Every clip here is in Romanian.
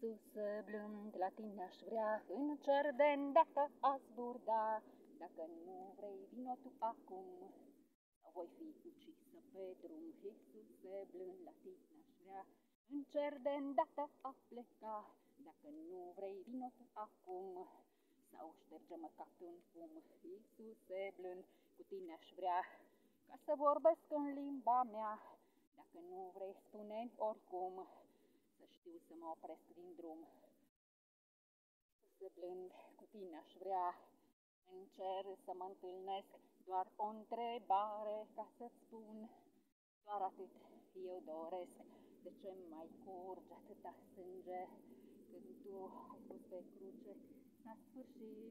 Iisuse blând, la tine aș vrea în cer de îndată a zburda. Dacă nu vrei, vino tu acum, sau voi fi ucisă pe drum. Iisuse blând, la tine aș vrea în cer de îndată a pleca. Dacă nu vrei, vino tu acum, sau șterge-mă ca pe un fum. Iisuse blând, cu tine aș vrea ca să vorbesc în limba mea. Dacă nu vrei, spune-mi oricum, să știu să mă opresc din drum. Iisuse blând, cu tine aș vrea în cer să mă întâlnesc, doar o întrebare ca să-ți spun. Doar atât eu doresc, de ce mai curge atâta sânge? Când tu ai pus pe cruce, s-a sfârșit.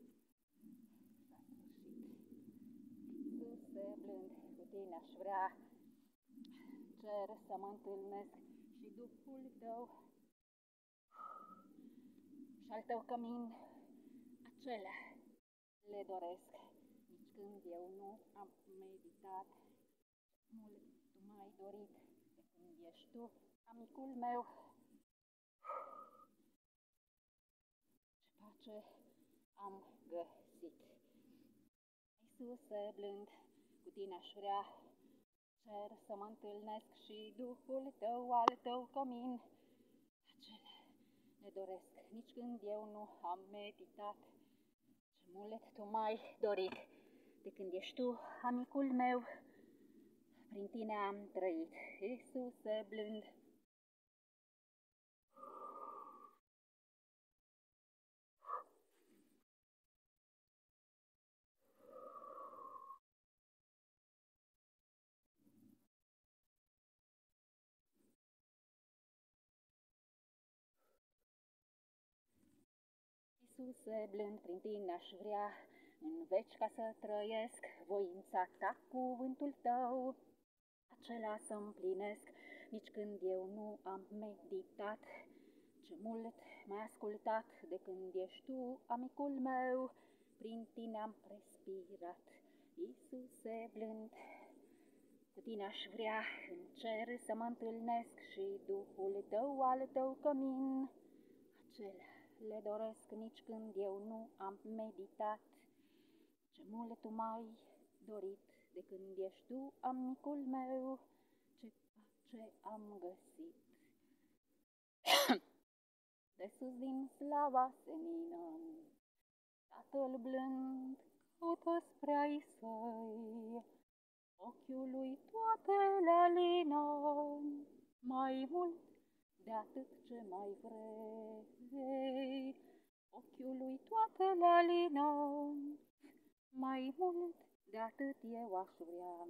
Iisuse blând, cu tine aș vrea cer să mă întâlnesc și Duhul tău și-al tău cămin, acelea le doresc. Nici când eu nu am meditat, mult tu m-ai dorit, de când ești tu, amicul meu. Ce pace am găsit. Iisuse blând, cu tine aș vrea cer să mă întâlnesc și Duhul tău, al tău cămin, acelea le doresc. Nici când eu nu am meditat, ce mult tu m-ai dorit, de când ești tu, amicul meu, prin tine am trăit. Iisuse blând, Iisuse blând, prin tine aș vrea în veci ca să trăiesc, voința ta, cuvântul tău, acela să împlinesc. Nici când eu nu am meditat, ce mult m-ai ascultat, de când ești tu, amicul meu, prin tine am respirat. Iisuse blând, cu tine aș vrea în cer să mă întâlnesc și Duhul tău, al tău cămin, acelea le doresc. Nici când eu nu am meditat, ce mult tu m-ai dorit, de când ești tu, amicul meu, ce pace am găsit. De sus din slava senină, Tatăl blând caută spre ai săi, ochiul lui toate le alină, mai mult de atât ce mai vrei. Ochiul lui toate le alină, mai mult de atât eu aș vrea.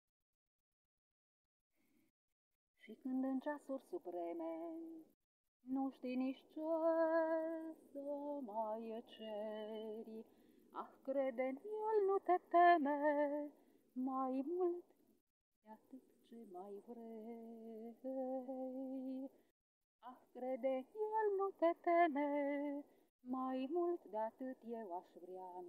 Și când în ceasuri supreme nu știi nici ce să mai ceri, crede în el, nu te teme, mai mult de atât ce mai vrei. Crede în el, nu te teme, mai mult de atât eu aș vrea.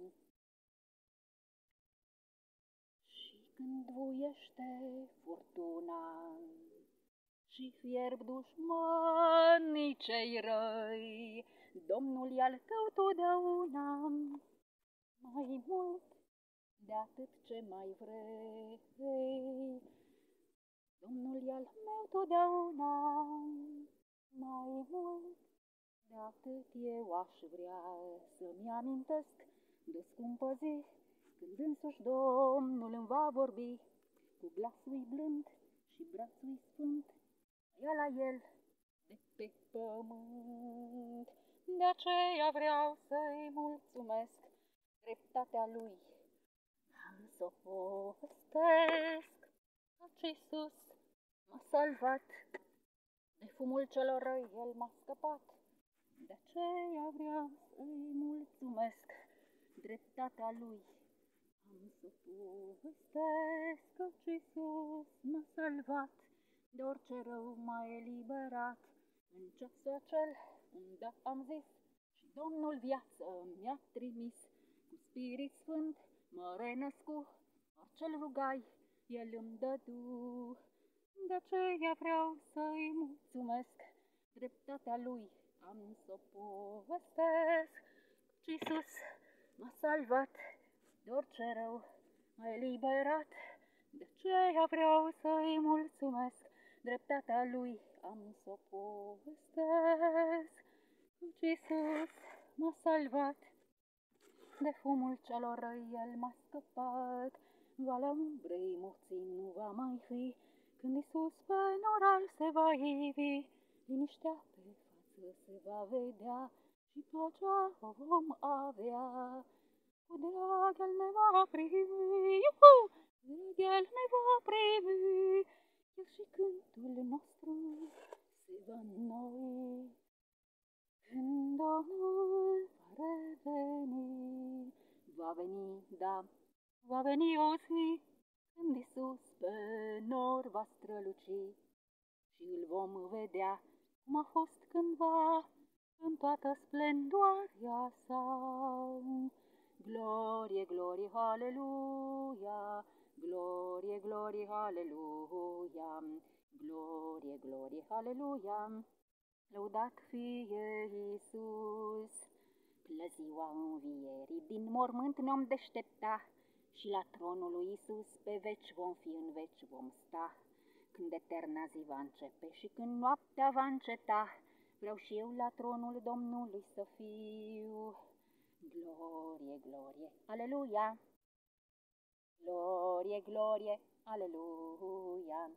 Și când vuiește furtuna și fierb dușmanii cei răi, Domnul e al tău totdeauna, mai mult de atât ce mai vrei. Domnul e al meu totdeauna, mai mult de atât eu aș vrea să-mi amintesc de scumpă zi, când însuși Domnul îmi va vorbi, cu glasul blând și brațul sfânt, ia la el de pe pământ. De aceea vreau să-i mulțumesc, dreptatea lui am să o povestesc, căci Iisus m-a salvat, de fumul celor răi el m-a scăpat. De aceea vreau să-i mulțumesc, dreptatea lui am să povestesc, căci Iisus m-a salvat, de orice rău m-a eliberat. În ceasul acel unde am zis și Domnul viață mi-a trimis, cu Spirit Sfânt mă renăscu, orice-l rugai, el îmi dădu. De aceea vreau să-i mulțumesc, dreptatea lui am să povestesc. Iisus m-a salvat, de orice rău m-a eliberat, de aceea vreau să-i mulțumesc, dreptatea lui am să povestesc. Iisus m-a salvat, de fumul celor răi el m-a scăpat, valea umbrei morții nu va mai fi, când Iisus pe noral se va ivi, liniștea pe față se va vedea și pacea o vom avea. Cu drag el ne va primi, drag el ne va primi, chiar și cântul nostru se va înnoi. Când Domnul va reveni, va veni, da, va veni o zi, când Iisus pe nor va străluci și îl vom vedea cum a fost cândva în toată splendoarea sa. Glorie, glorie, haleluia, glorie, glorie, haleluia, glorie, glorie, haleluia. Lăudat fie Iisus, la ziua învierii din mormânt ne-om deștepta și la tronul lui Iisus pe veci vom fi, în veci vom sta. Când eterna zi va începe și când noaptea va înceta, vreau și eu la tronul Domnului să fiu. Glorie, glorie, aleluia! Glorie, glorie, aleluia!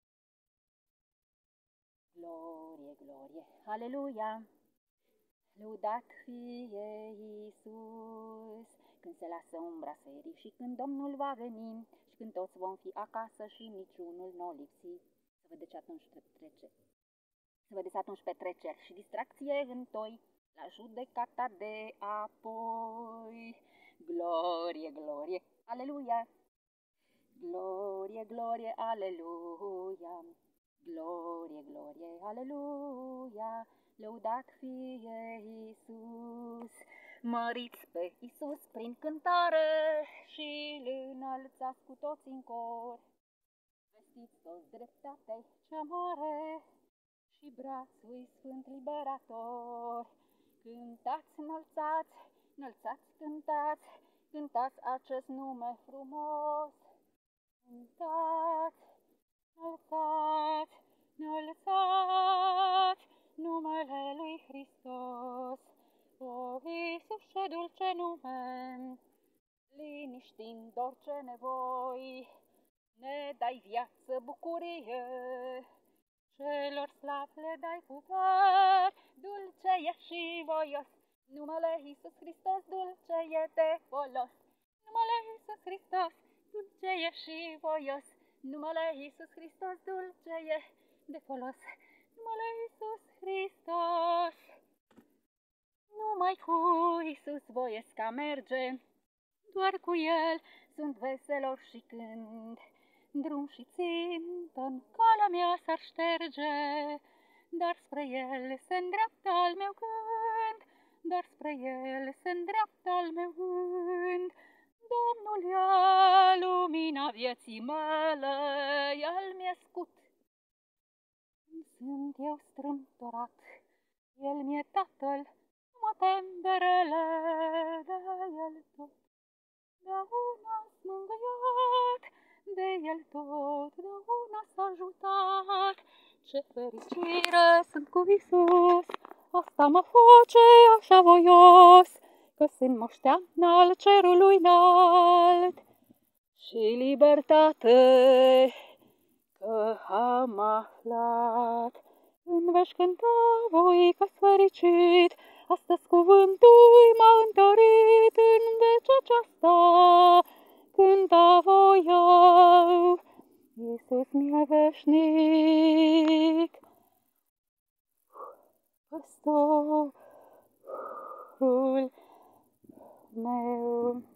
Glorie, glorie, aleluia! Lăudat fie Iisus, când se lasă umbra serii și când Domnul va veni și când toți vom fi acasă și niciunul n-o lipsi. Să vedeți atunci petreceri și distracție întoi la judecata de apoi. Glorie, glorie, aleluia! Glorie, glorie, aleluia! Glorie, glorie, aleluia! Lăudat fie Iisus! Măriți pe Iisus prin cântare și-l înălțați cu toți în cor. Vestiți toți dreptatea cea mare și brațul sfânt liberator. Cântați, înălțați, înălțați, cântați, cântați acest nume frumos. Cântați, înălțați, înălțați numele lui Hristos. O, Iisus, ce dulce nume, liniștind orice nevoi, ne dai viață, bucurie, celor slabi le dai putere, dulce e și voios, numele Iisus Hristos, dulce e de folos. Numele Iisus Hristos, dulce e și voios, numele Iisus Hristos, dulce e de folos. Numele Iisus Hristos, numai cu Iisus voiesc a merge, doar cu El sunt veselor și când drum și țintă-n calea mea s-ar șterge, dar spre El se îndreaptă al meu gând, dar spre El se îndreaptă al meu gând. Domnul e lumina vieții mele, El mi-e scut. Când sunt eu strâmtorat, El mi-e Tatăl, nu mă tem de rele, de El tot. Deauna-s mângâiat, de El totdeauna s-a ajutat. Ce fericire sunt cu Iisus, asta mă face așa voios, că sunt moștean al cerului înalt și libertate că am aflat. În veci cânta voi că-s fericit, astăzi cuvântul m-a întărit, în veci aceasta cânta voiau, Iisus mi-e veșnic, păstorul meu.